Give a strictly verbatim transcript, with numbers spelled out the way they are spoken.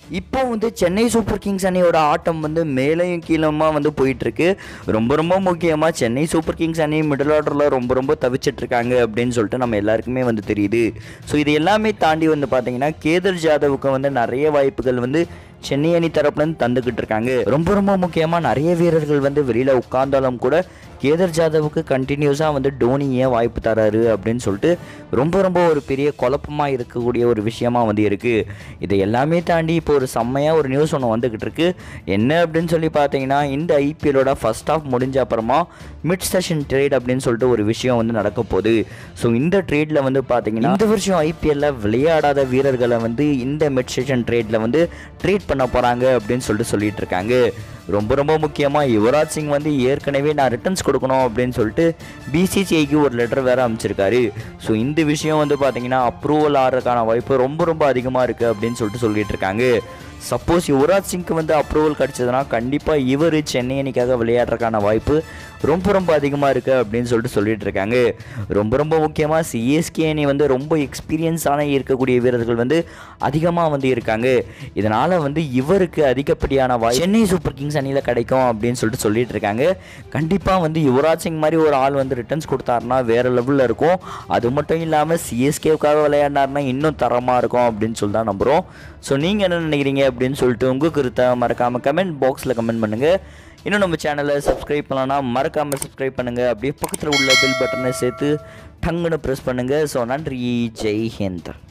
இப்போ வந்து Chennai super Kings அணியோட ஆட்டம் வந்து மேலையும் கீழமா வந்து போயிட்டுருக்கு. ரொம்ப ரொம்ப முக்கியமாக சென்னை சூப்பர் கிங்ஸ் அணி மிடில் ஆர்டரில் ரொம்ப ரொம்ப தவிச்சிட்ருக்காங்க அப்படின்னு சொல்லிட்டு நம்ம எல்லாருக்குமே வந்து தெரியுது. ஸோ இது எல்லாமே தாண்டி வந்து பார்த்தீங்கன்னா கேதர் ஜாதவுக்கு வந்து நிறைய வாய்ப்புகள் வந்து சென்னை அணி தரப்புலேருந்து தந்துக்கிட்டு இருக்காங்க. ரொம்ப ரொம்ப முக்கியமாக நிறைய வீரர்கள் வந்து வெளியில் உட்கார்ந்தாலும் கூட கேதர் ஜாதவுக்கு கண்டினியூஸாக வந்து டோனி ஏன் வாய்ப்பு தராரு அப்படின்னு சொல்லிட்டு ரொம்ப ரொம்ப ஒரு பெரிய குழப்பமாக இருக்கக்கூடிய ஒரு விஷயமா வந்து இருக்குது. இதை எல்லாமே தாண்டி இப்போ ஒரு செம்மையாக ஒரு நியூஸ் ஒன்று வந்துக்கிட்டு இருக்கு. என்ன அப்படின்னு சொல்லி பார்த்தீங்கன்னா இந்த ஐபிஎல்லோட ஃபர்ஸ்ட் ஆஃப் முடிஞ்ச அப்புறமா மிட் செஷன் ட்ரேட் அப்படின்னு சொல்லிட்டு ஒரு விஷயம் வந்து நடக்க போகுது. ஸோ இந்த ட்ரேடில் வந்து பார்த்தீங்கன்னா இந்த வருஷம் ஐபிஎல்ல விளையாடாத வீரர்களை வந்து இந்த மிட் செஷன் ட்ரேடில் வந்து ட்ரேட் பண்ண போகிறாங்க அப்படின்னு சொல்லிட்டு சொல்லிட்டு இருக்காங்க. ரொம்ப ரொம்ப முக்கியமாக யுவராஜ் சிங் வந்து ஏற்கனவே நான் ரிட்டர்ன்ஸ் கொடுக்கணும் அப்படின்னு சொல்லிட்டு பிசிசிஐக்கு ஒரு லெட்டர் வேறு அமைச்சிருக்காரு. ஸோ இந்த விஷயம் வந்து பார்த்தீங்கன்னா அப்ரூவல் ஆகிறதுக்கான வாய்ப்பு ரொம்ப ரொம்ப அதிகமாக இருக்குது அப்படின்னு சொல்லிட்டு சொல்லிட்டு இருக்காங்க. சப்போஸ் யுவராஜ் சிங்க்கு வந்து அப்ரூவல் கிடச்சதுன்னா கண்டிப்பாக இவர் சென்னை அணிக்காக விளையாடுறதுக்கான வாய்ப்பு ரொம்ப ரொம்ப அதிகமாக இருக்குது அப்படின்னு சொல்லிட்டு சொல்லிட்டு இருக்காங்க. ரொம்ப ரொம்ப முக்கியமாக சிஎஸ்கே அணி வந்து ரொம்ப எக்ஸ்பீரியன்ஸான இருக்கக்கூடிய வீரர்கள் வந்து அதிகமாக வந்து இருக்காங்க. இதனால் வந்து இவருக்கு அதிகப்படியான வாய்ப்பு சென்னை சூப்பர் கிங்ஸ் அணியில் கிடைக்கும் அப்படின்னு சொல்லிட்டு சொல்லிட்டு இருக்காங்க. கண்டிப்பாக வந்து யுவராஜ் சிங் மாதிரி ஒரு ஆள் வந்து ரிட்டர்ன்ஸ் கொடுத்தாருன்னா வேறு லெவலில் இருக்கும். அது மட்டும் இல்லாமல் சிஎஸ்கேவுக்காக விளையாடினார்னா இன்னும் தரமாக இருக்கும் அப்படின்னு சொல்லி தான் நம்புகிறோம். ஸோ நீங்கள் என்ன நினைக்கிறீங்க அப்படின்னு சொல்லிட்டு உங்கள் கருத்தை மறக்காமல் கமெண்ட் பாக்ஸில் கமெண்ட் பண்ணுங்கள். இன்னும் நம்ம சேனலை சப்ஸ்கிரைப் பண்ணலன்னா மறக்காமல் சப்ஸ்கிரைப் பண்ணுங்கள். அப்படியே பக்கத்தில் உள்ள பெல் பட்டனை சேர்த்து டங்குன்னு ப்ரெஸ் பண்ணுங்கள். ஸோ நன்றி, ஜெய் ஹிந்த்.